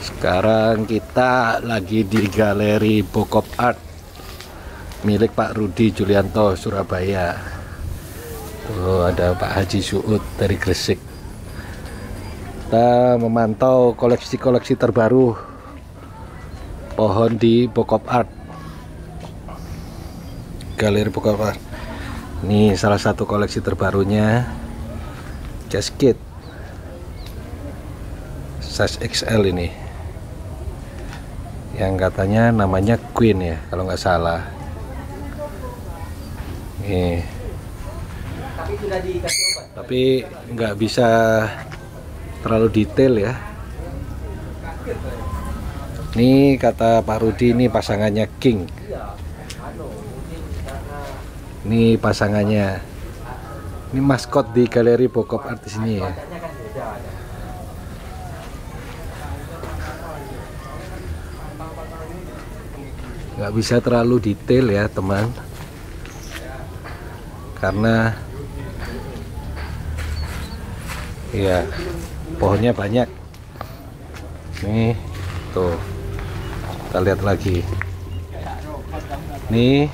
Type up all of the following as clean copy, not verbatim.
Sekarang kita lagi di Galeri Bokop Art milik Pak Rudi Julianto, Surabaya. Tuh ada Pak Haji Suud dari Gresik. Kita memantau koleksi-koleksi terbaru pohon di Bokop Art. Galeri Bokop Art. Ini salah satu koleksi terbarunya, casket size XL ini, yang katanya namanya Queen ya kalau nggak salah. Nih, tapi nggak bisa terlalu detail ya. Ini kata Pak Rudi, ini pasangannya King. Ini pasangannya. Ini maskot di Galeri Bokop Art di sini ya. Nggak bisa terlalu detail ya teman, karena ya pohonnya banyak. Nih tuh, kita lihat lagi. Nih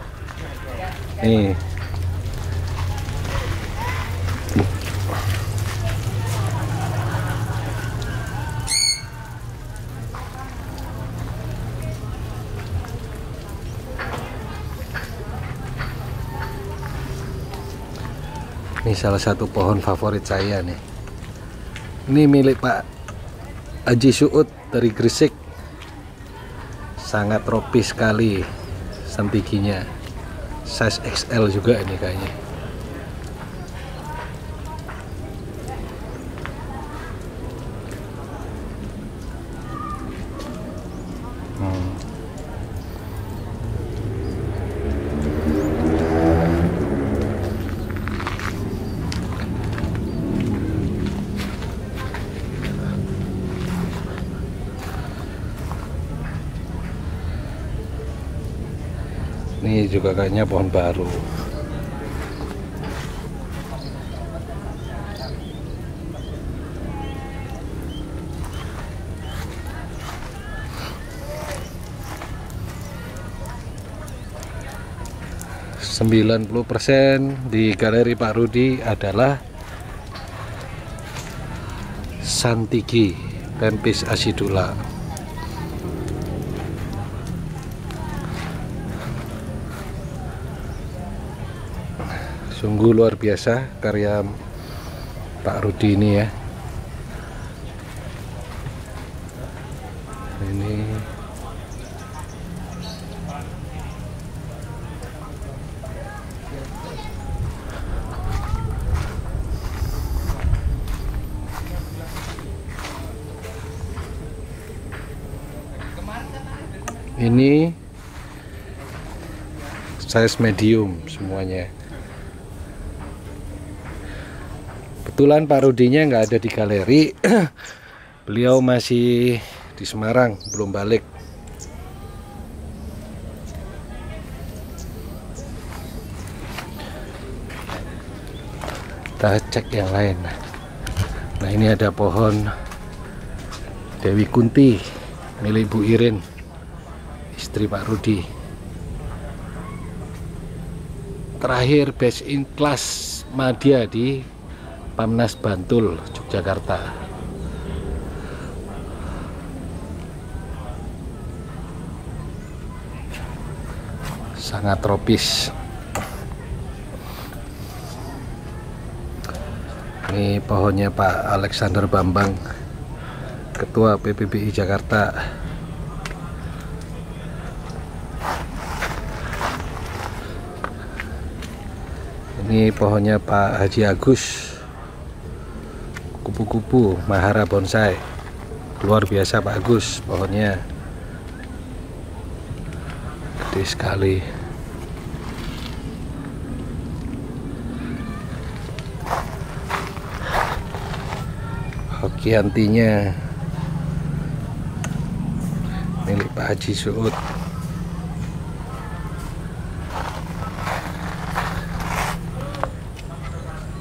ini salah satu pohon favorit saya nih. Ini milik Pak Haji Suud dari Gresik. Sangat tropis sekali santiginya. Size XL juga ini kayaknya. Ini juga kayaknya pohon baru. %90 di Galeri Pak Rudi adalah Santigi Pempis acidula. Sungguh luar biasa karya Pak Rudi ini ya. Ini size medium semuanya. Kebetulan Pak Rudinya nggak ada di galeri. Beliau masih di Semarang, belum balik. Kita cek yang lain. Nah ini ada pohon Dewi Kunti milik Bu Irin, istri Pak Rudi. Terakhir best in class Madya di Pamnas Bantul, Yogyakarta. Sangat tropis. Ini pohonnya Pak Alexander Bambang, Ketua PPBI Jakarta. Ini pohonnya Pak Haji Agus, kupu-kupu Mahara Bonsai. Luar biasa Pak Agus, pohonnya gede sekali. Hokiantinya milik Pak Haji Suud.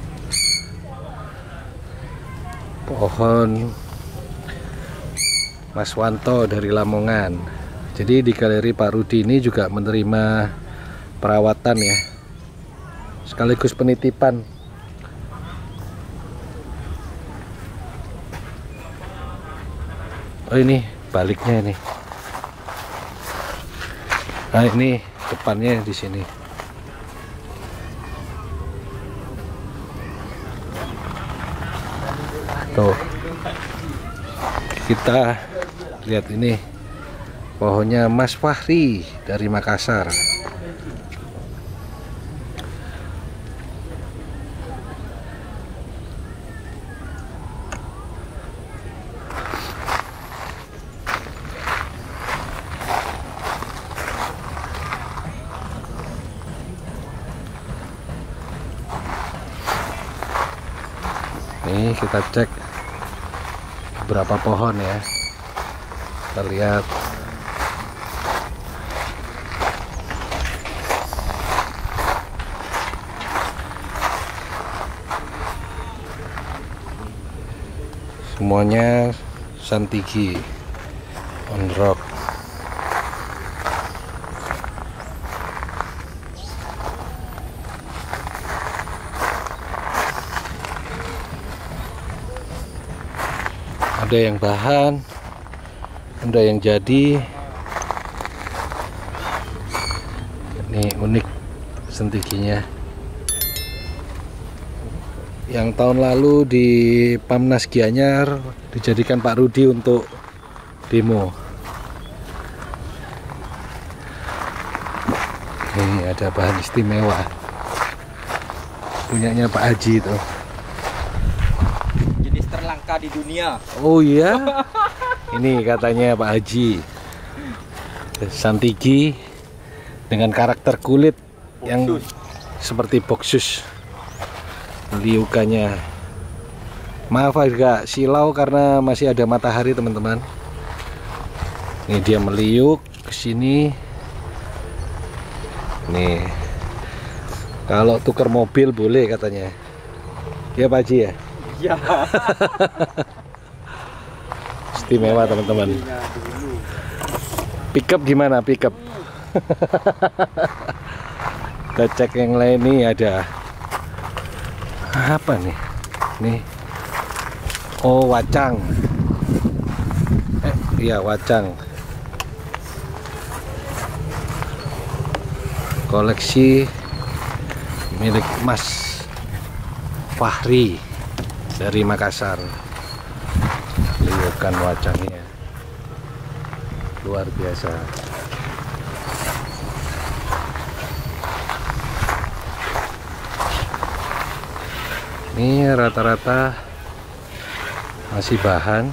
Pohon Mas Wanto dari Lamongan. Jadi di galeri Pak Rudi ini juga menerima perawatan ya, sekaligus penitipan. Oh ini baliknya ini. Nah ini depannya di sini. Tuh. Kita lihat ini pohonnya Mas Fahri dari Makassar. Nih kita cek beberapa pohon ya. Kita lihat semuanya Santigi on rock. Ada yang bahan, ada yang jadi. Ini unik sentiginya. Yang tahun lalu di Pamnas Gianyar dijadikan Pak Rudi untuk demo. Ini ada bahan istimewa punyanya Pak Haji itu. Langka di dunia. Oh iya. Ini katanya Pak Haji. Santigi dengan karakter kulit yang seperti boksus. Liukannya. Maaf agak silau karena masih ada matahari teman-teman. Ini dia meliuk ke sini. Nih. Kalau tukar mobil boleh katanya. Ya Pak Haji ya? Ya. Istimewa teman-teman. Pickup gimana pickup? Kita cek yang lain nih, ada apa nih? Nih. Oh wacang. Iya wacang. Koleksi milik Mas Fahri dari Makassar. Lihatkan wacangnya luar biasa. Ini rata-rata masih bahan.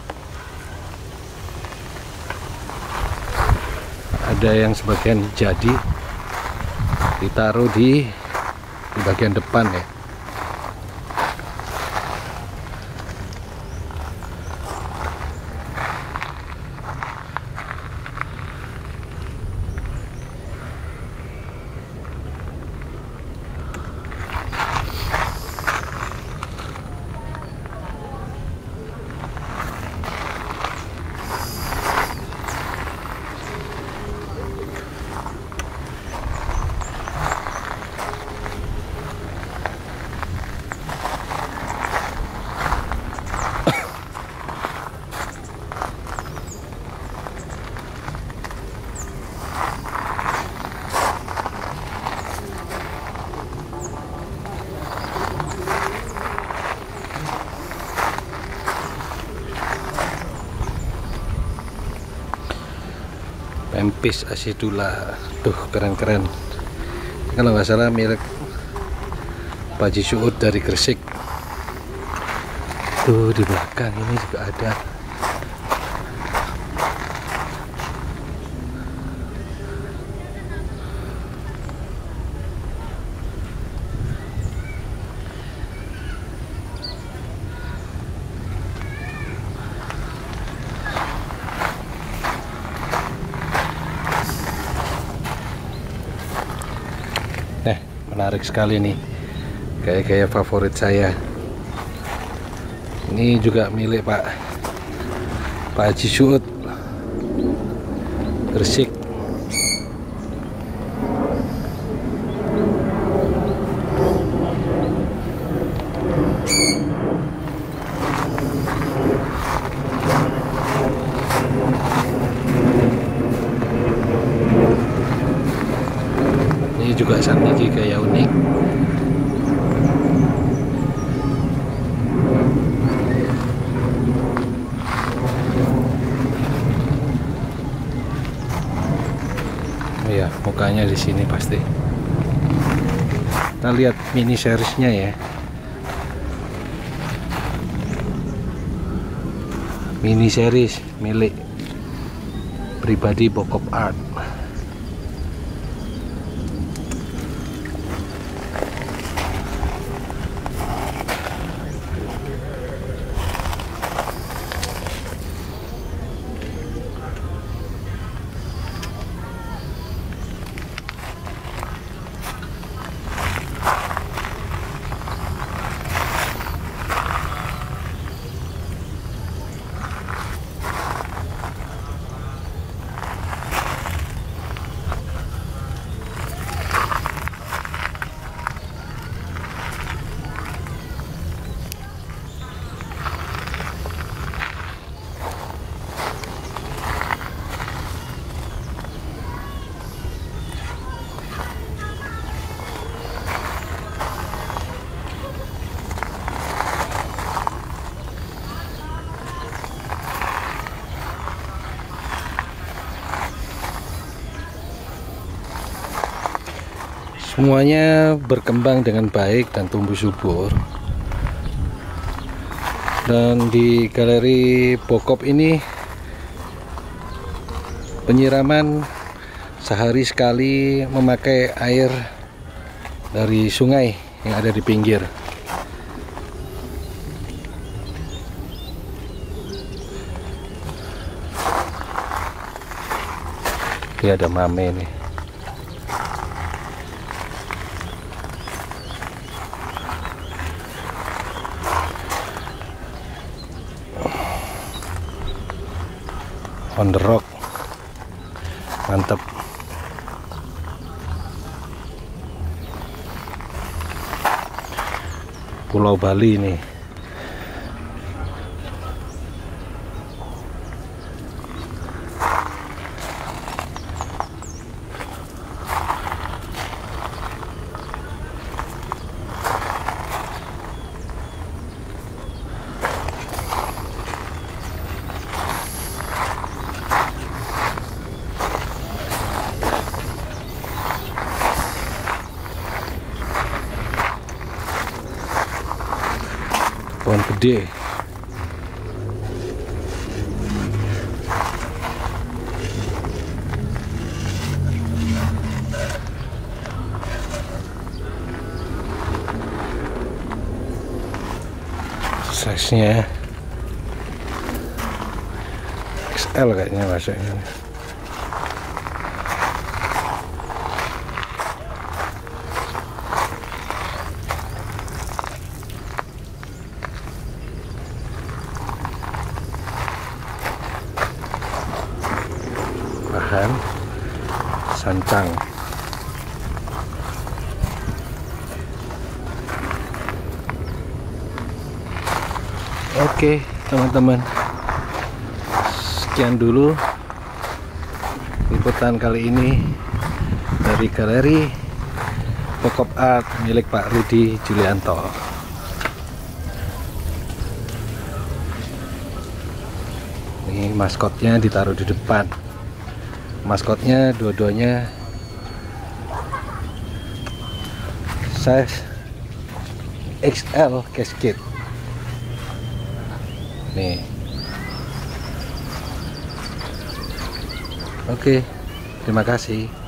Ada yang sebagian jadi ditaruh di bagian depan ya. Pempis acidula, tuh keren-keren. Kalau nggak salah milik Pak Haji Suud dari Gresik. Tuh di belakang ini juga ada. Menarik sekali nih, gaya-gaya favorit saya. Ini juga milik Pak Pak Haji Suud, Gresik. Ini juga sandigi gaya unik. Oh ya, mukanya di sini pasti. Kita lihat mini seriesnya ya. Mini series milik pribadi Bokop Art. Semuanya berkembang dengan baik dan tumbuh subur. Dan di galeri Bokop ini penyiraman sehari sekali memakai air dari sungai yang ada di pinggir. Ini ada mame nih. On the rock, mantap. Pulau Bali nih. Pohon gede. Size-nya XL kayaknya masuknya. Bahan sancang. Oke teman-teman, sekian dulu liputan kali ini dari galeri Bokop Art milik Pak Rudi Julianto. Ini maskotnya ditaruh di depan. Maskotnya dua-duanya size XL casket. Nih. Oke, terima kasih.